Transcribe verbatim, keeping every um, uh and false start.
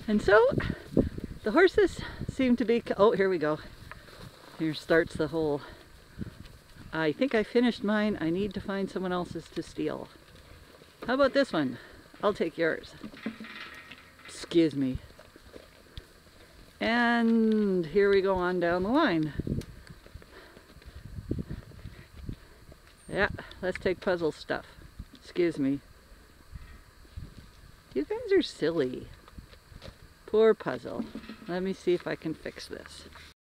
And so the horses seem to be, oh, here we go. Here starts the whole, I think I finished mine. I need to find someone else's to steal. How about this one? I'll take yours. Excuse me. And here we go on down the line. Yeah, let's take puzzle stuff. Excuse me. You guys are silly. Poor puzzle. Let me see if I can fix this.